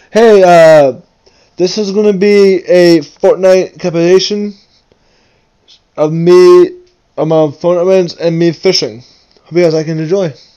Hey, this is going to be a Fortnite compilation of me, of my phone events and me fishing. Hope you guys can enjoy.